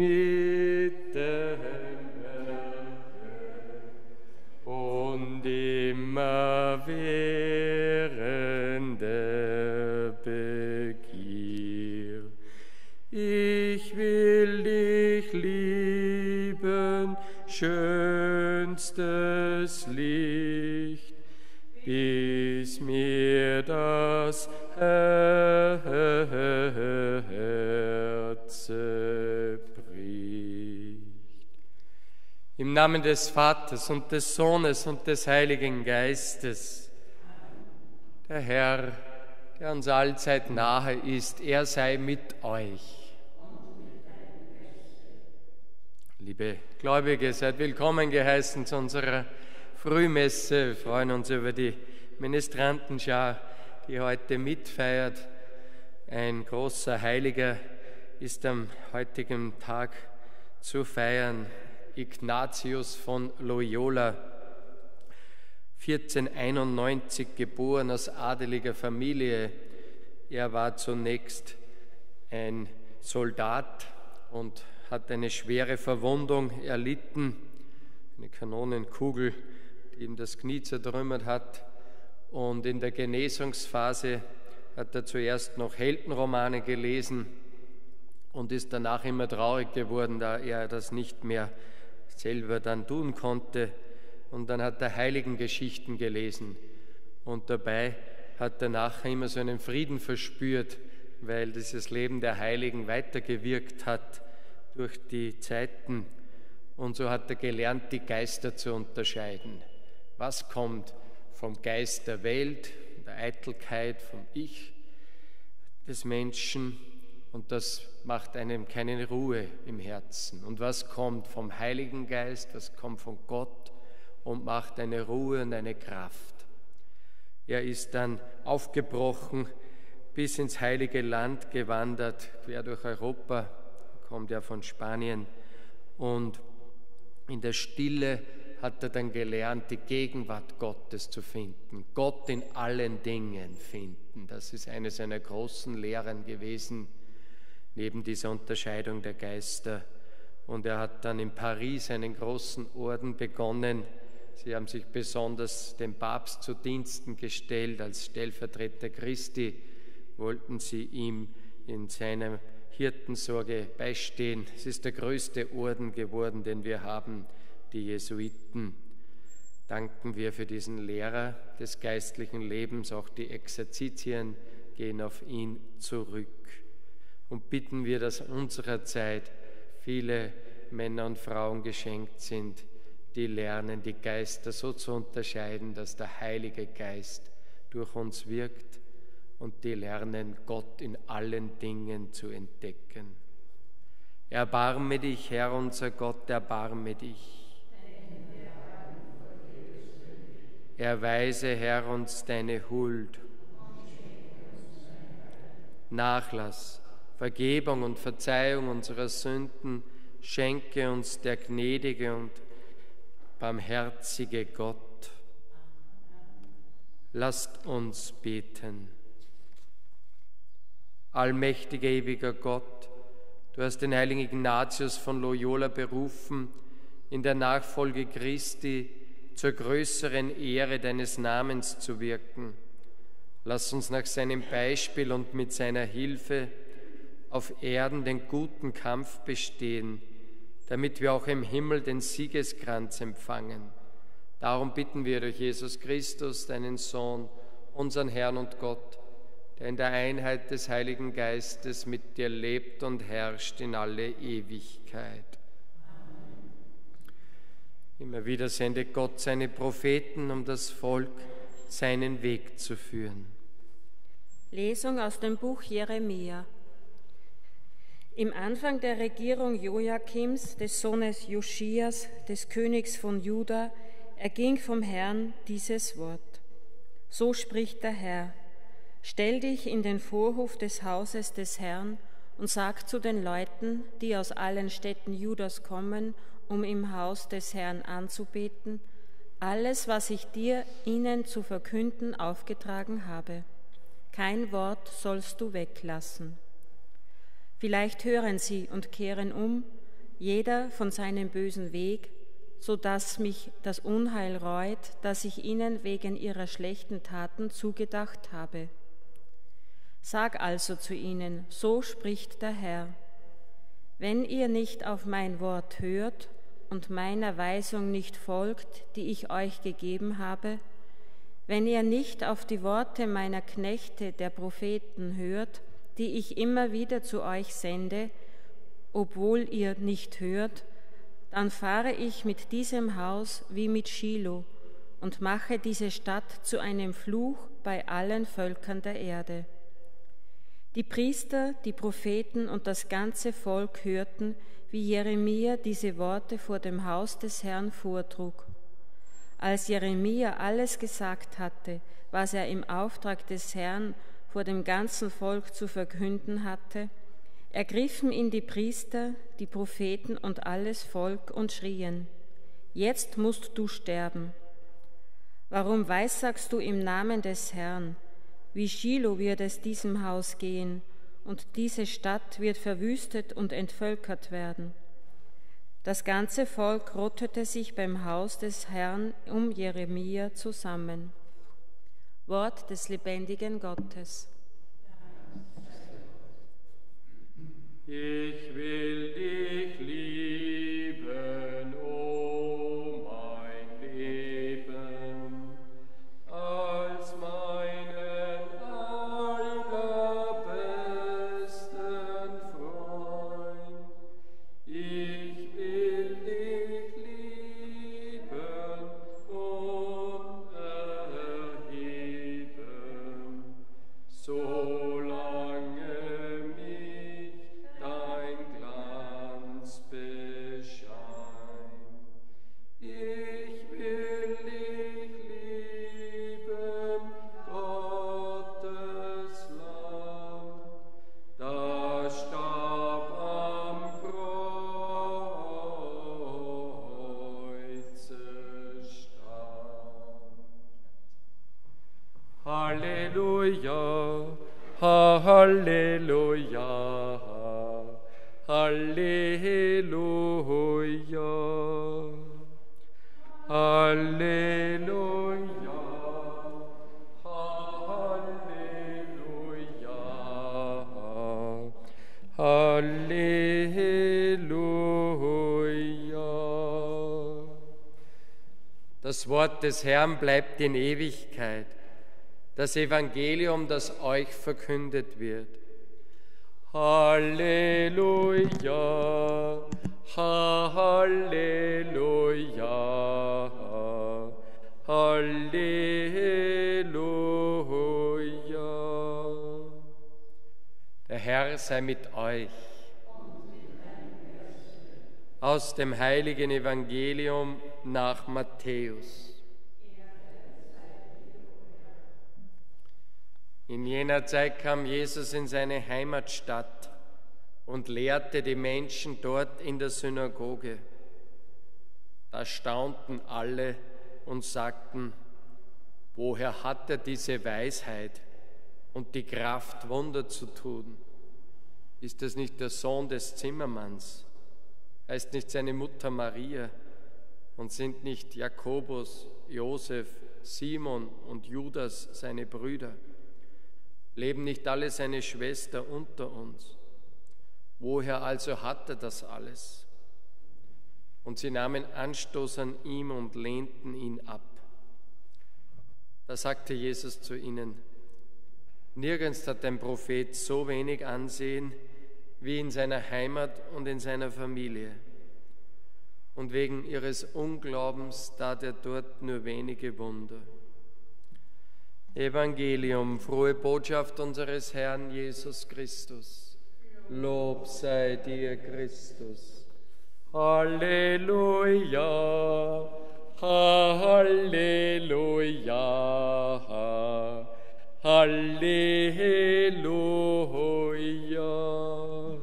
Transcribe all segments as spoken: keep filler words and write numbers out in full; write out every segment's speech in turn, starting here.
mit der und immerwährende Begier. Ich will dich lieben, schönstes Licht, bis mir das Herze bricht. Im Namen des Vaters und des Sohnes und des Heiligen Geistes, der Herr, der uns allzeit nahe ist, er sei mit euch. Liebe Gläubige, seid willkommen geheißen zu unserer Frühmesse. Wir freuen uns über die Ministrantenschar, die heute mitfeiert. Ein großer Heiliger ist am heutigen Tag zu feiern, Ignatius von Loyola, vierzehnhunderteinundneunzig geboren aus adeliger Familie. Er war zunächst ein Soldat und hat eine schwere Verwundung erlitten, eine Kanonenkugel, die ihm das Knie zertrümmert hat. Und in der Genesungsphase hat er zuerst noch Heldenromane gelesen und ist danach immer traurig geworden, da er das nicht mehr selber dann tun konnte. Und dann hat er Heiligengeschichten gelesen und dabei hat er nachher immer so einen Frieden verspürt, weil dieses Leben der Heiligen weitergewirkt hat durch die Zeiten. Und so hat er gelernt, die Geister zu unterscheiden. Was kommt vom Geist der Welt, der Eitelkeit, vom Ich des Menschen, und das macht einem keine Ruhe im Herzen. Und was kommt vom Heiligen Geist, was kommt von Gott und macht eine Ruhe und eine Kraft. Er ist dann aufgebrochen, bis ins Heilige Land gewandert, quer durch Europa, kommt ja von Spanien, und in der Stille hat er dann gelernt, die Gegenwart Gottes zu finden, Gott in allen Dingen finden. Das ist eine seiner großen Lehren gewesen, neben dieser Unterscheidung der Geister. Und er hat dann in Paris einen großen Orden begonnen. Sie haben sich besonders dem Papst zu Diensten gestellt. Als Stellvertreter Christi wollten sie ihm in seiner Hirtensorge beistehen. Es ist der größte Orden geworden, den wir haben, die Jesuiten. Danken wir für diesen Lehrer des geistlichen Lebens. Auch die Exerzitien gehen auf ihn zurück. Und bitten wir, dass unserer Zeit viele Männer und Frauen geschenkt sind, die lernen, die Geister so zu unterscheiden, dass der Heilige Geist durch uns wirkt, und die lernen, Gott in allen Dingen zu entdecken. Erbarme dich, Herr unser Gott, erbarme dich. Erweise, Herr, uns deine Huld, Nachlass, Vergebung und Verzeihung unserer Sünden, schenke uns der gnädige und barmherzige Gott. Lasst uns beten. Allmächtiger, ewiger Gott, du hast den heiligen Ignatius von Loyola berufen, in der Nachfolge Christi zur größeren Ehre deines Namens zu wirken. Lass uns nach seinem Beispiel und mit seiner Hilfe auf Erden den guten Kampf bestehen, damit wir auch im Himmel den Siegeskranz empfangen. Darum bitten wir durch Jesus Christus, deinen Sohn, unseren Herrn und Gott, der in der Einheit des Heiligen Geistes mit dir lebt und herrscht in alle Ewigkeit. Amen. Immer wieder sendet Gott seine Propheten, um das Volk seinen Weg zu führen. Lesung aus dem Buch Jeremia. Im Anfang der Regierung Joachims, des Sohnes Joschias, des Königs von Juda, erging vom Herrn dieses Wort. So spricht der Herr: Stell dich in den Vorhof des Hauses des Herrn und sag zu den Leuten, die aus allen Städten Judas kommen, um im Haus des Herrn anzubeten, alles, was ich dir, ihnen zu verkünden, aufgetragen habe. Kein Wort sollst du weglassen. Vielleicht hören sie und kehren um, jeder von seinem bösen Weg, so dass mich das Unheil reut, das ich ihnen wegen ihrer schlechten Taten zugedacht habe. Sag also zu ihnen, so spricht der Herr: Wenn ihr nicht auf mein Wort hört und meiner Weisung nicht folgt, die ich euch gegeben habe, wenn ihr nicht auf die Worte meiner Knechte, der Propheten, hört, die ich immer wieder zu euch sende, obwohl ihr nicht hört, dann fahre ich mit diesem Haus wie mit Schilo und mache diese Stadt zu einem Fluch bei allen Völkern der Erde. Die Priester, die Propheten und das ganze Volk hörten, wie Jeremia diese Worte vor dem Haus des Herrn vortrug. Als Jeremia alles gesagt hatte, was er im Auftrag des Herrn vor dem ganzen Volk zu verkünden hatte, ergriffen ihn die Priester, die Propheten und alles Volk und schrien: Jetzt musst du sterben. Warum weissagst du im Namen des Herrn? Wie Schilo wird es diesem Haus gehen, und diese Stadt wird verwüstet und entvölkert werden. Das ganze Volk rottete sich beim Haus des Herrn um Jeremia zusammen. Wort des lebendigen Gottes. Ich will dich lieben, o mein Leben, als meinen allerbesten Freund. Ich will dich lieben und erheben, solange mich dein Glanz bescheint. Ich will dich lieben, Gottes Lamm, das starb am Kreuze starb. Halleluja, Halleluja, Halleluja, Halleluja, Halleluja, Halleluja. Das Wort des Herrn bleibt in Ewigkeit. Das Evangelium, das euch verkündet wird. Halleluja, Halleluja, Halleluja. Der Herr sei mit euch. Aus dem heiligen Evangelium nach Matthäus. In jener Zeit kam Jesus in seine Heimatstadt und lehrte die Menschen dort in der Synagoge. Da staunten alle und sagten: Woher hat er diese Weisheit und die Kraft, Wunder zu tun? Ist das nicht der Sohn des Zimmermanns? Heißt nicht seine Mutter Maria? Und sind nicht Jakobus, Josef, Simon und Judas seine Brüder? Leben nicht alle seine Schwestern unter uns? Woher also hat er das alles? Und sie nahmen Anstoß an ihm und lehnten ihn ab. Da sagte Jesus zu ihnen: Nirgends hat ein Prophet so wenig Ansehen wie in seiner Heimat und in seiner Familie. Und wegen ihres Unglaubens tat er dort nur wenige Wunder. Evangelium, frohe Botschaft unseres Herrn Jesus Christus. Lob sei dir, Christus. Halleluja, Halleluja, Halleluja.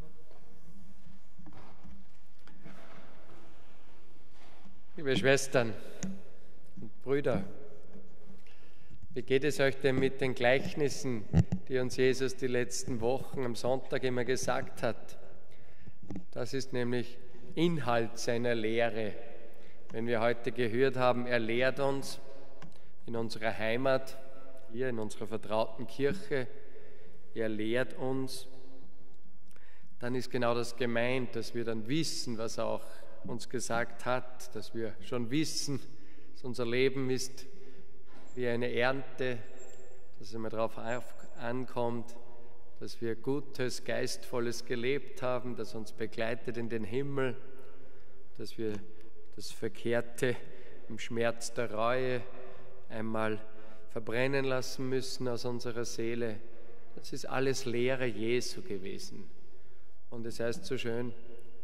Liebe Schwestern und Brüder, wie geht es euch denn mit den Gleichnissen, die uns Jesus die letzten Wochen am Sonntag immer gesagt hat? Das ist nämlich Inhalt seiner Lehre. Wenn wir heute gehört haben, er lehrt uns in unserer Heimat, hier in unserer vertrauten Kirche, er lehrt uns, dann ist genau das gemeint, dass wir dann wissen, was er auch uns gesagt hat, dass wir schon wissen, dass unser Leben ist wie eine Ernte, dass es immer darauf ankommt, dass wir Gutes, Geistvolles gelebt haben, das uns begleitet in den Himmel, dass wir das Verkehrte im Schmerz der Reue einmal verbrennen lassen müssen aus unserer Seele. Das ist alles Lehre Jesu gewesen. Und es heißt so schön,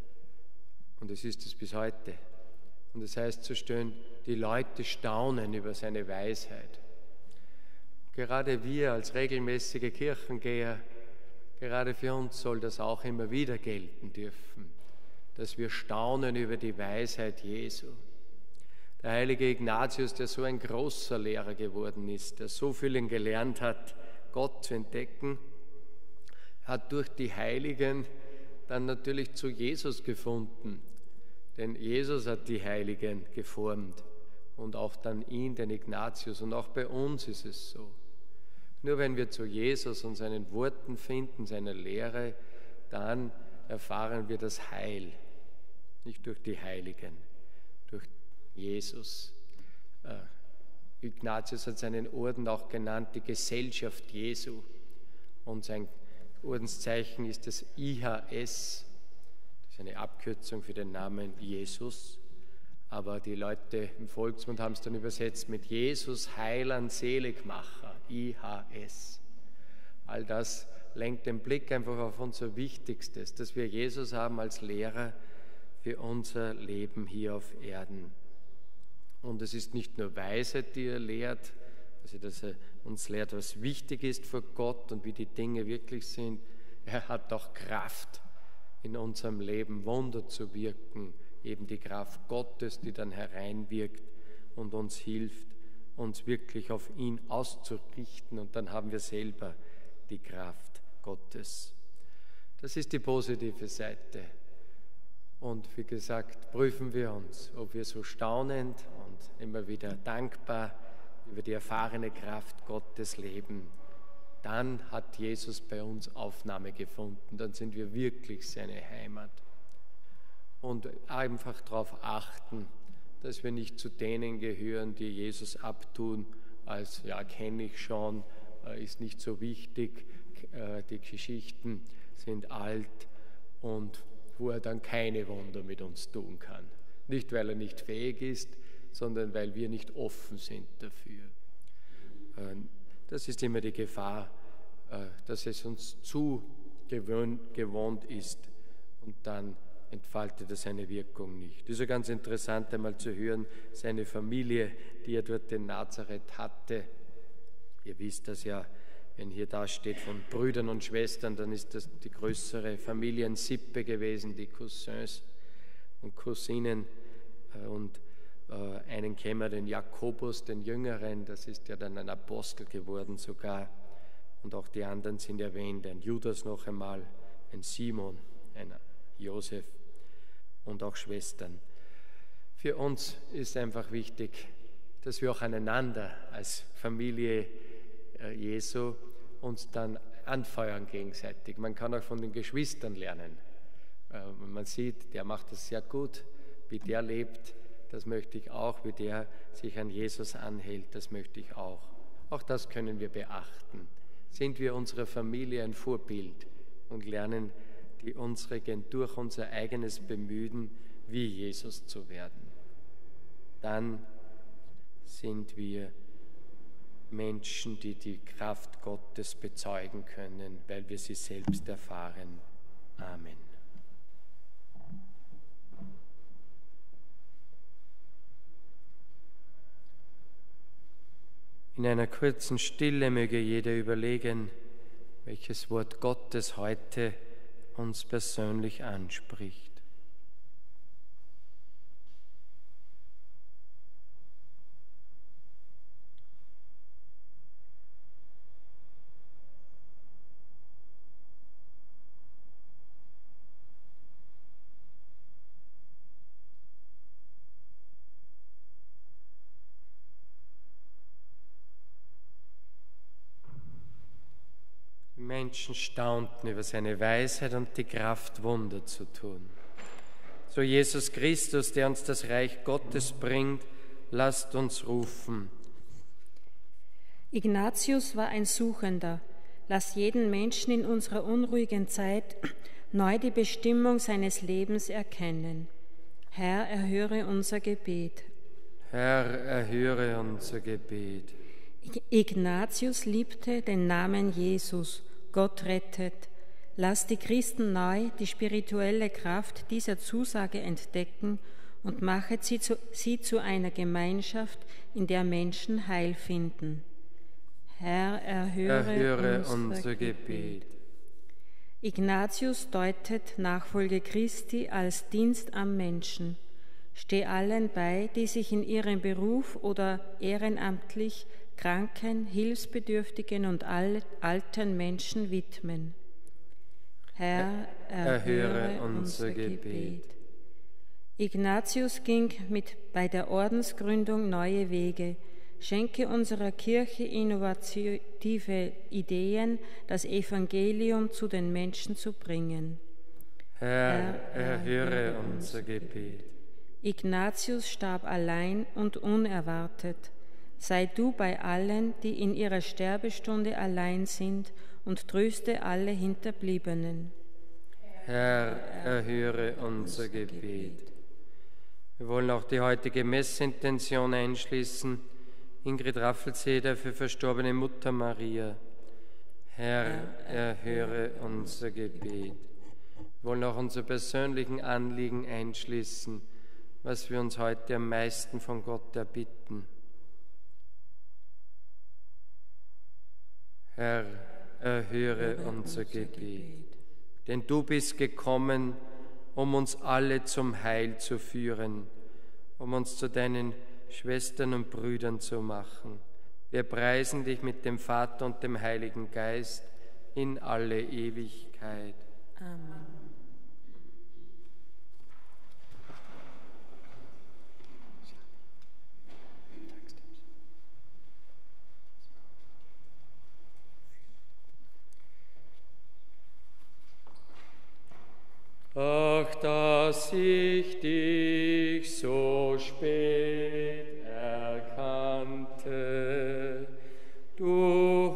und es ist es bis heute, und es heißt so schön, die Leute staunen über seine Weisheit. Gerade wir als regelmäßige Kirchengeher, gerade für uns soll das auch immer wieder gelten dürfen, dass wir staunen über die Weisheit Jesu. Der heilige Ignatius, der so ein großer Lehrer geworden ist, der so vielen gelernt hat, Gott zu entdecken, hat durch die Heiligen dann natürlich zu Jesus gefunden. Denn Jesus hat die Heiligen geformt und auch dann ihn, den Ignatius. Und auch bei uns ist es so. Nur wenn wir zu Jesus und seinen Worten finden, seiner Lehre, dann erfahren wir das Heil. Nicht durch die Heiligen, durch Jesus. Äh, Ignatius hat seinen Orden auch genannt, die Gesellschaft Jesu. Und sein Ordenszeichen ist das I H S. Das ist eine Abkürzung für den Namen Jesus. Aber die Leute im Volksmund haben es dann übersetzt mit Jesus, Heiland, Seligmacher, I H S. All das lenkt den Blick einfach auf unser Wichtigstes, dass wir Jesus haben als Lehrer für unser Leben hier auf Erden. Und es ist nicht nur Weisheit, die er lehrt, also dass er uns lehrt, was wichtig ist für Gott und wie die Dinge wirklich sind. Er hat auch Kraft, in unserem Leben Wunder zu wirken, eben die Kraft Gottes, die dann hereinwirkt und uns hilft, uns wirklich auf ihn auszurichten, und dann haben wir selber die Kraft Gottes. Das ist die positive Seite. Und wie gesagt, prüfen wir uns, ob wir so staunend und immer wieder dankbar über die erfahrene Kraft Gottes leben. Dann hat Jesus bei uns Aufnahme gefunden, dann sind wir wirklich seine Heimat. Und einfach darauf achten, dass wir nicht zu denen gehören, die Jesus abtun, als, ja, kenne ich schon, ist nicht so wichtig, die Geschichten sind alt, und wo er dann keine Wunder mit uns tun kann. Nicht, weil er nicht fähig ist, sondern weil wir nicht offen sind dafür. Das ist immer die Gefahr, dass es uns zu gewohnt ist, und dann entfaltet er seine Wirkung nicht. Es ist ja ganz interessant, einmal zu hören, seine Familie, die er dort in Nazareth hatte. Ihr wisst das ja, wenn hier da steht von Brüdern und Schwestern, dann ist das die größere Familiensippe gewesen, die Cousins und Cousinen. Und einen kennen wir, den Jakobus, den Jüngeren, das ist ja dann ein Apostel geworden sogar. Und auch die anderen sind erwähnt, ein Judas noch einmal, ein Simon, ein Josef und auch Schwestern. Für uns ist einfach wichtig, dass wir auch aneinander als Familie Jesu uns dann anfeuern gegenseitig. Man kann auch von den Geschwistern lernen. Wenn man sieht, der macht das sehr gut, wie der lebt, das möchte ich auch, wie der sich an Jesus anhält, das möchte ich auch. Auch das können wir beachten. Sind wir unserer Familie ein Vorbild und lernen die unsrigen durch unser eigenes Bemühen, wie Jesus zu werden. Dann sind wir Menschen, die die Kraft Gottes bezeugen können, weil wir sie selbst erfahren. Amen. In einer kurzen Stille möge jeder überlegen, welches Wort Gottes heute uns persönlich anspricht. Menschen staunten über seine Weisheit und die Kraft, Wunder zu tun. So Jesus Christus, der uns das Reich Gottes bringt, lasst uns rufen. Ignatius war ein Suchender. Lass jeden Menschen in unserer unruhigen Zeit neu die Bestimmung seines Lebens erkennen. Herr, erhöre unser Gebet. Herr, erhöre unser Gebet. Ignatius liebte den Namen Jesus, Gott rettet. Lass die Christen neu die spirituelle Kraft dieser Zusage entdecken und mache sie zu, sie zu einer Gemeinschaft, in der Menschen Heil finden. Herr, erhöre, erhöre unser, unser Gebet. Gebet. Ignatius deutet Nachfolge Christi als Dienst am Menschen. Steh allen bei, die sich in ihrem Beruf oder ehrenamtlich Kranken, Hilfsbedürftigen und alten Menschen widmen. Herr, erhöre, erhöre unser Gebet. Gebet. Ignatius ging mit bei der Ordensgründung neue Wege. Schenke unserer Kirche innovative Ideen, das Evangelium zu den Menschen zu bringen. Herr, erhöre unser Gebet. Ignatius starb allein und unerwartet. Sei du bei allen, die in ihrer Sterbestunde allein sind, und tröste alle Hinterbliebenen. Herr, erhöre unser Gebet. Wir wollen auch die heutige Messintention einschließen. Ingrid Raffelseder für verstorbene Mutter Maria. Herr, erhöre unser Gebet. Wir wollen auch unsere persönlichen Anliegen einschließen, was wir uns heute am meisten von Gott erbitten. Herr, erhöre unser Gebet. Denn du bist gekommen, um uns alle zum Heil zu führen, um uns zu deinen Schwestern und Brüdern zu machen. Wir preisen dich mit dem Vater und dem Heiligen Geist in alle Ewigkeit. Amen. Ach, dass ich dich so spät erkannte, du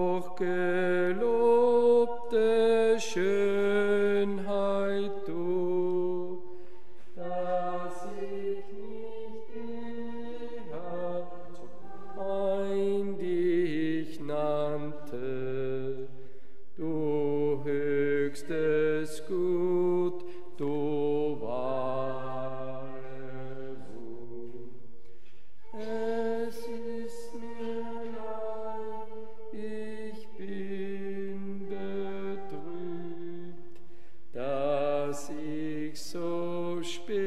hochgelobte Schönheit, du, dass ich nicht eher ein dich nannte, du höchstes Gut, du wahre Ruhe. Es ist mir leid, ich bin betrübt, dass ich so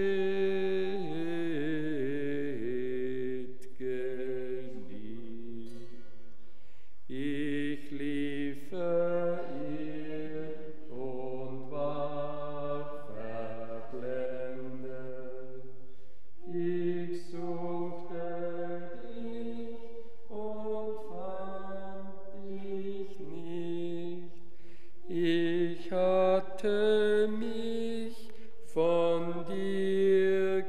spät geliebt. Ich lief verirrt und war verblendet. Ich suchte dich und fand dich nicht. Ich hatte mich von dir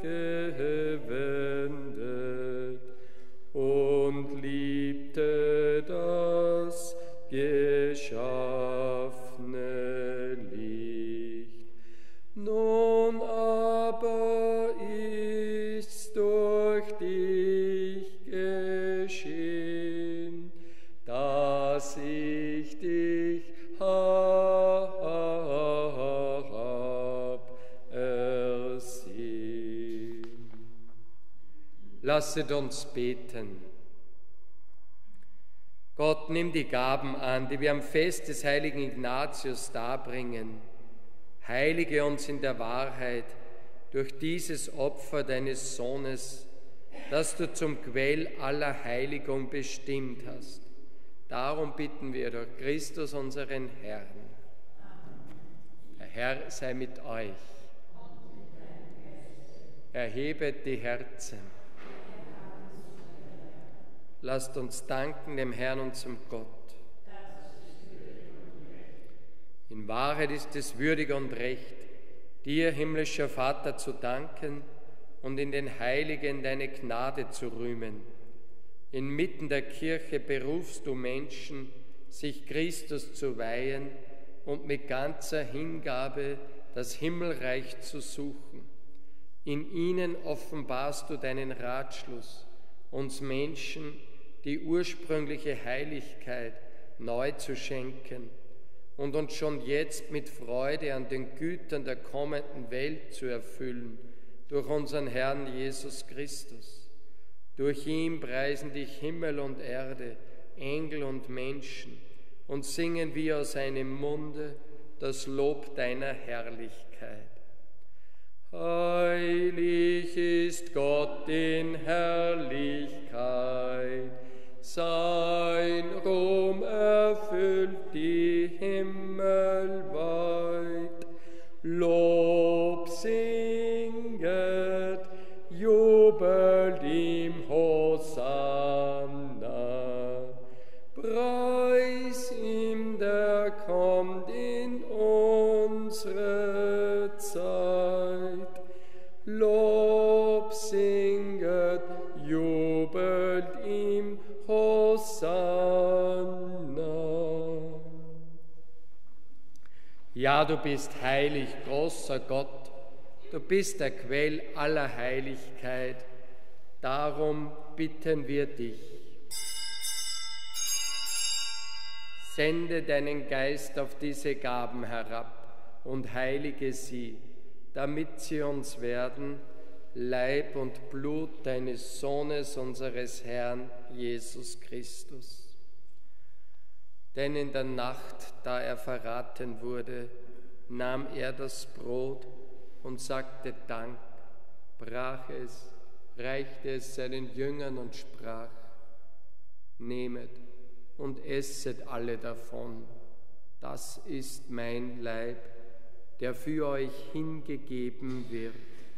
gewendet und liebte das geschaffene Licht. Nun aber ist's durch dich geschehen, dass ich dich hab ersehen. Lasset uns beten. Gott, nimm die Gaben an, die wir am Fest des heiligen Ignatius darbringen. Heilige uns in der Wahrheit durch dieses Opfer deines Sohnes, das du zum Quell aller Heiligung bestimmt hast. Darum bitten wir durch Christus, unseren Herrn. Der Herr sei mit euch. Erhebet die Herzen. Lasst uns danken dem Herrn, unserem Gott. In Wahrheit ist es würdig und recht, dir, himmlischer Vater, zu danken und in den Heiligen deine Gnade zu rühmen. Inmitten der Kirche berufst du Menschen, sich Christus zu weihen und mit ganzer Hingabe das Himmelreich zu suchen. In ihnen offenbarst du deinen Ratschluss, uns Menschen die ursprüngliche Heiligkeit neu zu schenken und uns schon jetzt mit Freude an den Gütern der kommenden Welt zu erfüllen, durch unseren Herrn Jesus Christus. Durch ihn preisen dich Himmel und Erde, Engel und Menschen, und singen wir aus seinem Munde das Lob deiner Herrlichkeit. Heilig ist Gott in Herrlichkeit, sein Ruhm erfüllt die Himmel weit. Lob singet, jubelt ihm Hosanna. Preis ihm, der kommt in unsere Zeit. Lob singet, jubelt ihm Hosanna. Ja, du bist heilig, großer Gott. Du bist der Quell aller Heiligkeit. Darum bitten wir dich. Sende deinen Geist auf diese Gaben herab und heilige sie, damit sie uns werden, Leib und Blut deines Sohnes, unseres Herrn Jesus Christus. Denn in der Nacht, da er verraten wurde, nahm er das Brot und sagte Dank, brach es, reichte es seinen Jüngern und sprach: Nehmet und esset alle davon. Das ist mein Leib, der für euch hingegeben wird.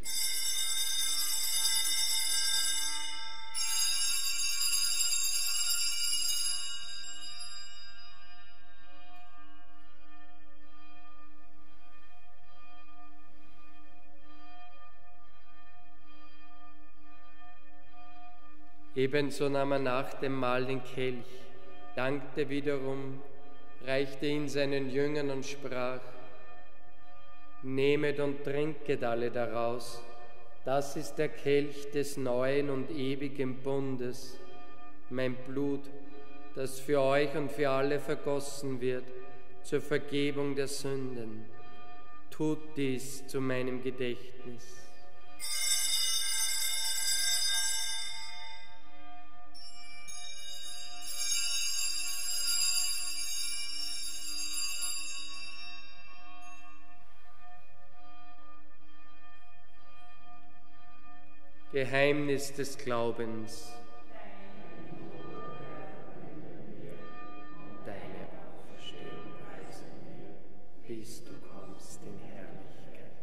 Ebenso nahm er nach dem Mahl den Kelch, dankte wiederum, reichte ihn seinen Jüngern und sprach: Nehmet und trinket alle daraus, das ist der Kelch des neuen und ewigen Bundes, mein Blut, das für euch und für alle vergossen wird, zur Vergebung der Sünden. Tut dies zu meinem Gedächtnis. Geheimnis des Glaubens. Deine Auferstehung preisen wir, bis du kommst in Herrlichkeit.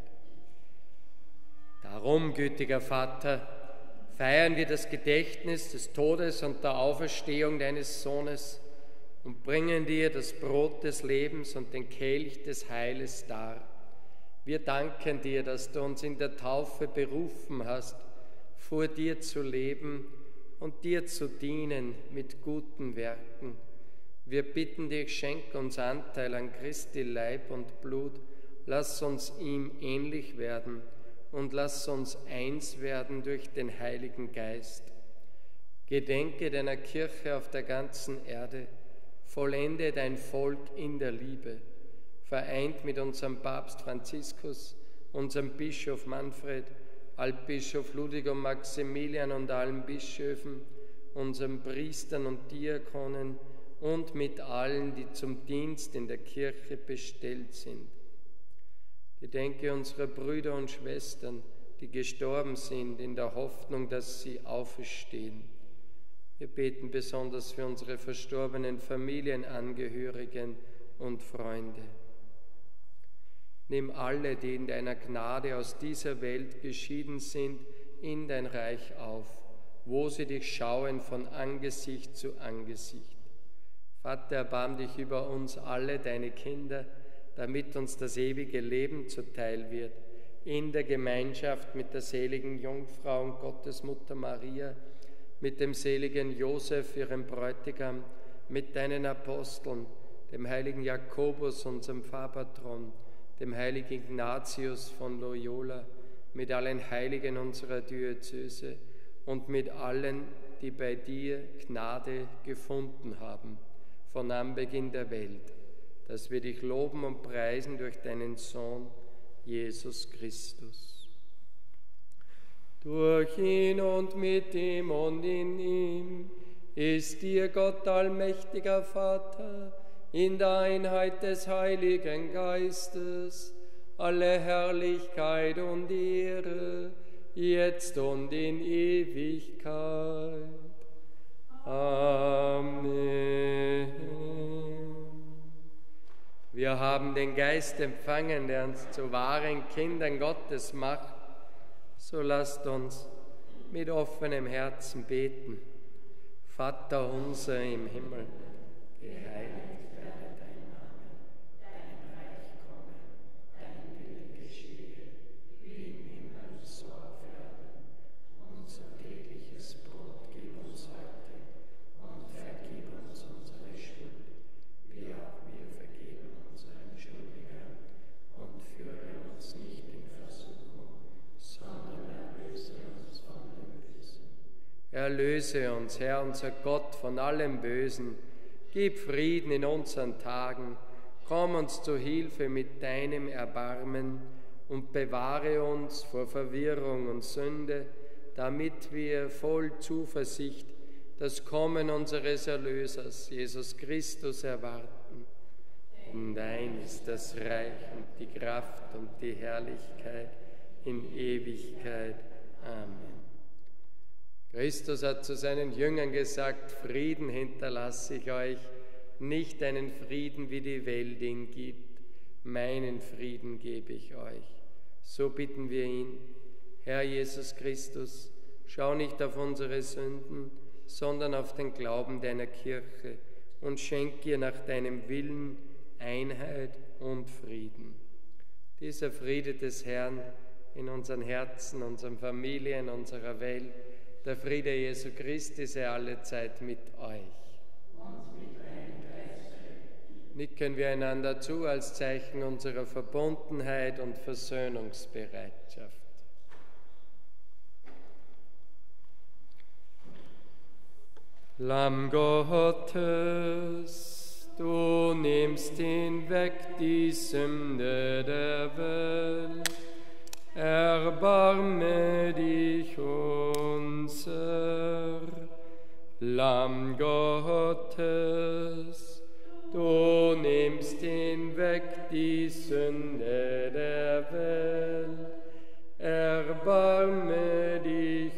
Darum, gütiger Vater, feiern wir das Gedächtnis des Todes und der Auferstehung deines Sohnes und bringen dir das Brot des Lebens und den Kelch des Heiles dar. Wir danken dir, dass du uns in der Taufe berufen hast, vor dir zu leben und dir zu dienen mit guten Werken. Wir bitten dich, schenk uns Anteil an Christi Leib und Blut, lass uns ihm ähnlich werden und lass uns eins werden durch den Heiligen Geist. Gedenke deiner Kirche auf der ganzen Erde, vollende dein Volk in der Liebe, vereint mit unserem Papst Franziskus, unserem Bischof Manfred, Altbischof Ludwig und Maximilian und allen Bischöfen, unseren Priestern und Diakonen und mit allen, die zum Dienst in der Kirche bestellt sind. Gedenke unserer Brüder und Schwestern, die gestorben sind, in der Hoffnung, dass sie auferstehen. Wir beten besonders für unsere verstorbenen Familienangehörigen und Freunde. Nimm alle, die in deiner Gnade aus dieser Welt geschieden sind, in dein Reich auf, wo sie dich schauen von Angesicht zu Angesicht. Vater, erbarm dich über uns alle, deine Kinder, damit uns das ewige Leben zuteil wird, in der Gemeinschaft mit der seligen Jungfrau und Gottesmutter Maria, mit dem seligen Josef, ihrem Bräutigam, mit deinen Aposteln, dem heiligen Jakobus, unserem Pfarrpatron, dem heiligen Ignatius von Loyola, mit allen Heiligen unserer Diözese und mit allen, die bei dir Gnade gefunden haben, von Anbeginn der Welt, dass wir dich loben und preisen durch deinen Sohn, Jesus Christus. Durch ihn und mit ihm und in ihm ist dir Gott allmächtiger Vater, in der Einheit des Heiligen Geistes, alle Herrlichkeit und Ehre, jetzt und in Ewigkeit. Amen. Wir haben den Geist empfangen, der uns zu wahren Kindern Gottes macht. So lasst uns mit offenem Herzen beten. Vater unser im Himmel, geheiligt werde dein Name, dein Reich komme, dein Wille geschehe, wie im Himmel so auf Erden. Unser tägliches Brot gib uns heute und vergib uns unsere Schuld, wie auch wir vergeben unseren Schuldigern, und führe uns nicht in Versuchung, sondern erlöse uns von dem Bösen. Erlöse uns, Herr, unser Gott, von allem Bösen. Gib Frieden in unseren Tagen. Komm uns zu Hilfe mit deinem Erbarmen und bewahre uns vor Verwirrung und Sünde, damit wir voll Zuversicht das Kommen unseres Erlösers, Jesus Christus, erwarten. Denn dein ist das Reich und die Kraft und die Herrlichkeit in Ewigkeit. Amen. Christus hat zu seinen Jüngern gesagt, Frieden hinterlasse ich euch, nicht einen Frieden, wie die Welt ihn gibt, meinen Frieden gebe ich euch. So bitten wir ihn, Herr Jesus Christus, schau nicht auf unsere Sünden, sondern auf den Glauben deiner Kirche und schenk ihr nach deinem Willen Einheit und Frieden. Dieser Friede des Herrn in unseren Herzen, unseren Familien, unserer Welt, der Friede Jesu Christi sei alle Zeit mit euch. Und mit deinem Geist. Nicken wir einander zu als Zeichen unserer Verbundenheit und Versöhnungsbereitschaft. Lamm Gottes, du nimmst hinweg die Sünde der Welt. Erbarme dich unser. Lamm Gottes, du nimmst hinweg die Sünde der Welt. Erbarme dich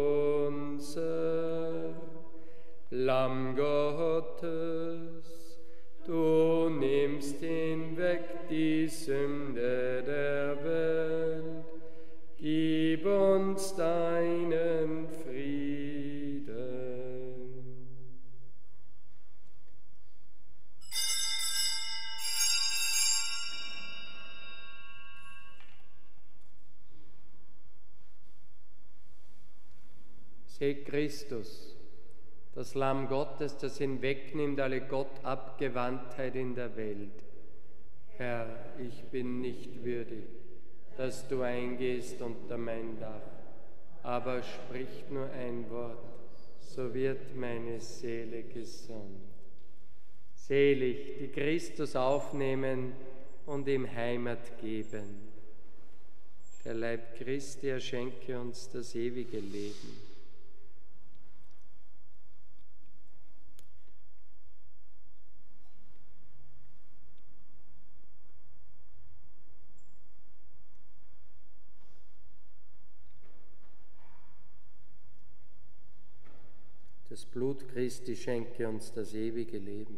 unser. Lamm Gottes, du nimmst hinweg die Sünde der Welt. Gib uns deinen Frieden. Seht Christus, das Lamm Gottes, das hinwegnimmt alle Gottabgewandtheit in der Welt. Herr, ich bin nicht würdig, dass du eingehst unter mein Dach, aber sprich nur ein Wort, so wird meine Seele gesund. Selig, die Christus aufnehmen und ihm Heimat geben. Der Leib Christi erschenke uns das ewige Leben. Das Blut Christi schenke uns das ewige Leben.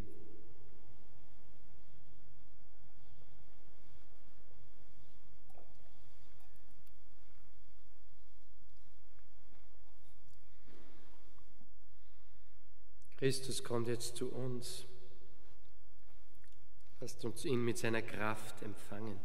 Christus kommt jetzt zu uns. Lasst uns ihn mit seiner Kraft empfangen.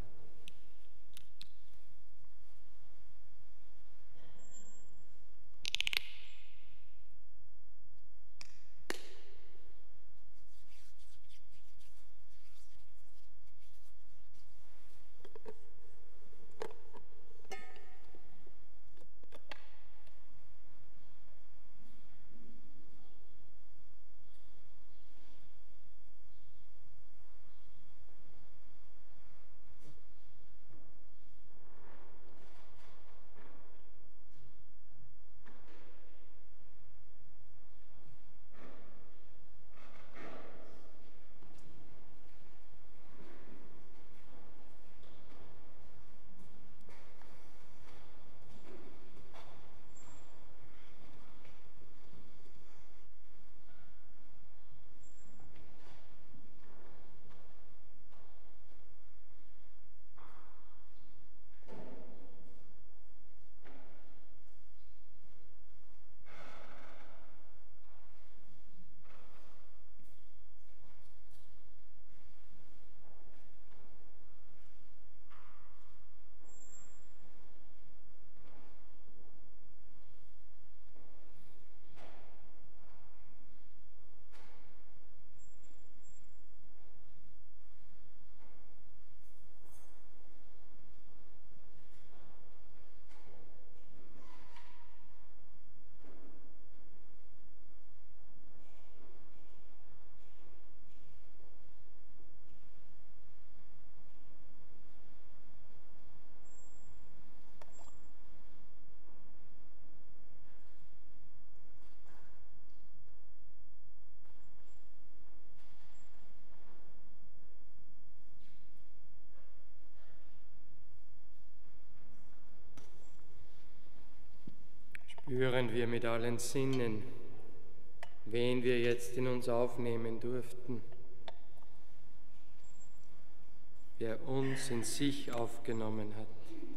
Spüren wir mit allen Sinnen, wen wir jetzt in uns aufnehmen durften, wer uns in sich aufgenommen hat.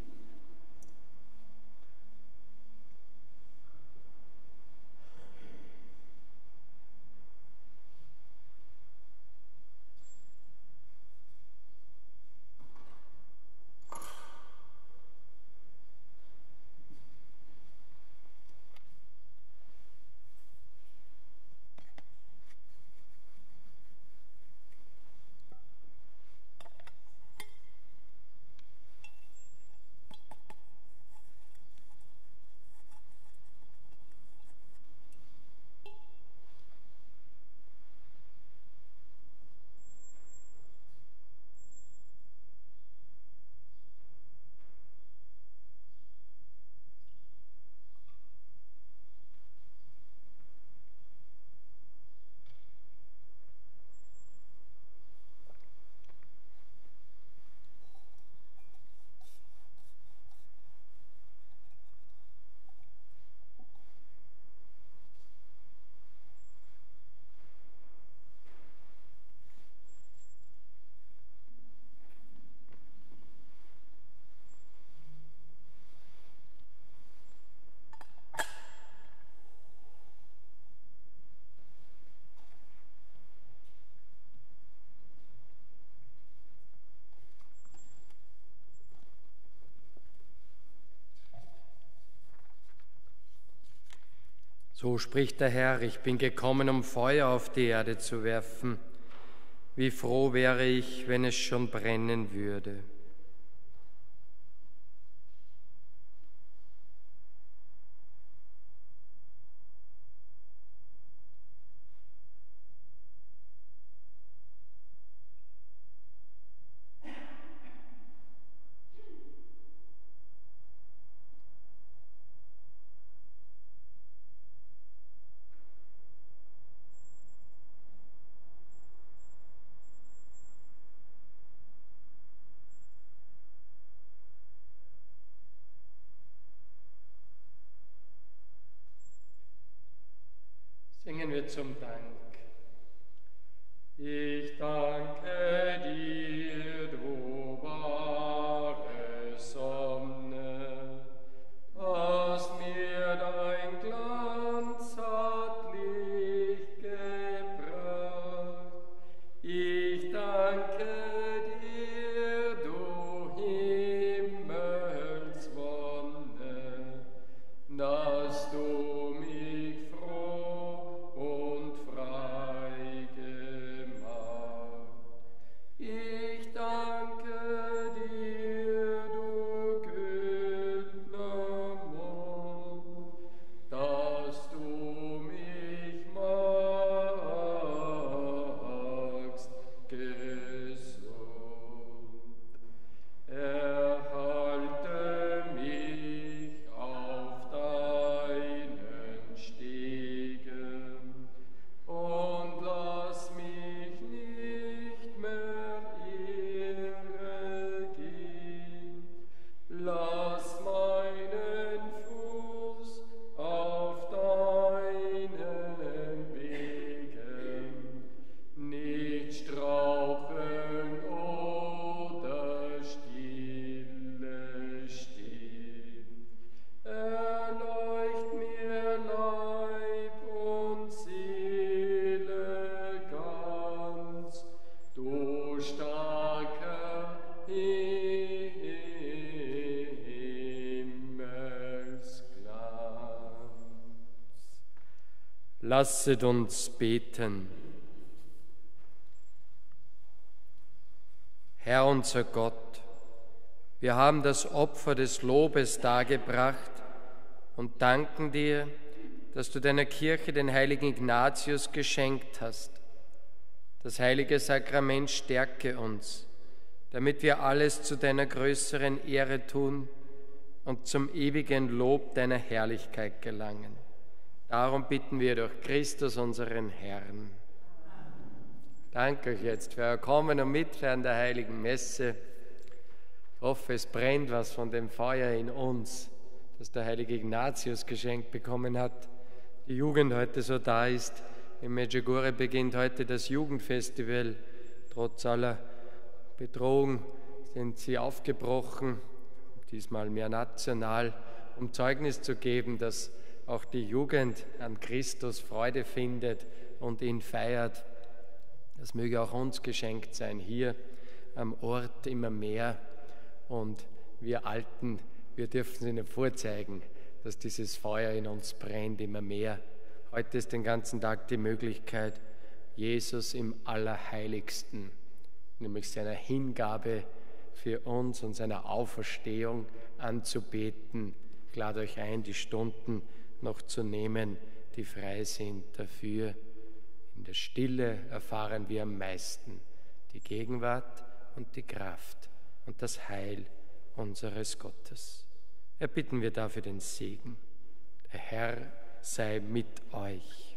So spricht der Herr, ich bin gekommen, um Feuer auf die Erde zu werfen. Wie froh wäre ich, wenn es schon brennen würde. Singen wir zum Dank. Ich danke dir, du wahre Sonne, dass mir dein Glanz hat Licht gebracht. Ich danke dass du mich froh und frei gemacht. Ich danke dir, du güldner Mond, dass du mich machst gesund. Erhalte mich auf deinen Stegen und lass mich nicht mehr irre gehen. Lass meinen Fuß auf deinen Wegen nicht straucheln oder stille stehen. Erleucht mir Leib und Seele ganz, du starker Himmelsglanz. Lasset uns beten. Herr unser Gott, wir haben das Opfer des Lobes dargebracht und danken dir, dass du deiner Kirche den heiligen Ignatius geschenkt hast. Das heilige Sakrament stärke uns, damit wir alles zu deiner größeren Ehre tun und zum ewigen Lob deiner Herrlichkeit gelangen. Darum bitten wir durch Christus, unseren Herrn. Danke euch jetzt für euer Kommen und Mitfeiern der Heiligen Messe. Ich hoffe, es brennt was von dem Feuer in uns, das der heilige Ignatius geschenkt bekommen hat. Die Jugend heute so da ist. In Medjugorje beginnt heute das Jugendfestival. Trotz aller Bedrohung sind sie aufgebrochen, diesmal mehr national, um Zeugnis zu geben, dass auch die Jugend an Christus Freude findet und ihn feiert. Das möge auch uns geschenkt sein, hier am Ort immer mehr. Und wir Alten, wir dürfen es ihnen vorzeigen, dass dieses Feuer in uns brennt immer mehr. Heute ist den ganzen Tag die Möglichkeit, Jesus im Allerheiligsten, nämlich seiner Hingabe für uns und seiner Auferstehung anzubeten. Ich lade euch ein, die Stunden noch zu nehmen, die frei sind dafür. In der Stille erfahren wir am meisten die Gegenwart und die Kraft und das Heil unseres Gottes. Erbitten wir dafür den Segen. Der Herr sei mit euch.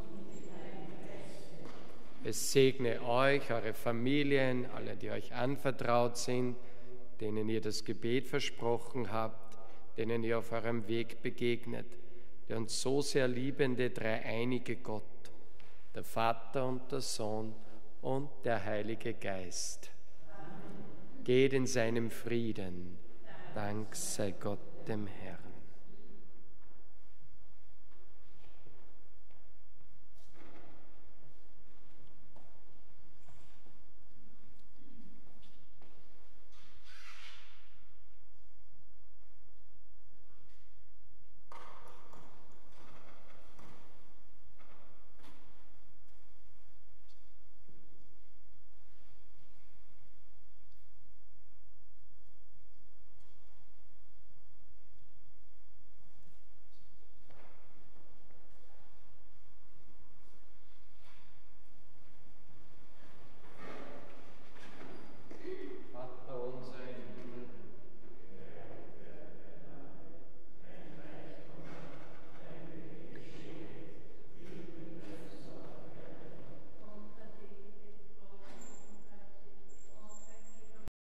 Es segne euch, eure Familien, alle, die euch anvertraut sind, denen ihr das Gebet versprochen habt, denen ihr auf eurem Weg begegnet, der uns so sehr liebende dreieinige Gott, der Vater und der Sohn und der Heilige Geist. Amen. Geht in seinem Frieden. Dank sei Gott dem Herrn.